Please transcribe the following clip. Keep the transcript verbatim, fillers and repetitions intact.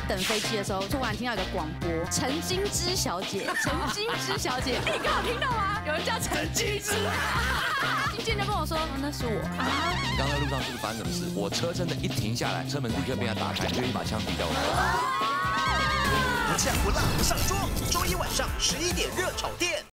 等飞机的时候，突然听到一个广播，陈金枝小姐，陈金枝小姐，你刚好听到吗？有人叫陈金枝。经纪人就跟我说，哦，那是我。 你刚刚在路上是不是发生什么事？我车真的一停下来，车门立刻被他打开，就一把枪抵到我。 不呛不辣不上桌，周一晚上十一点热炒店。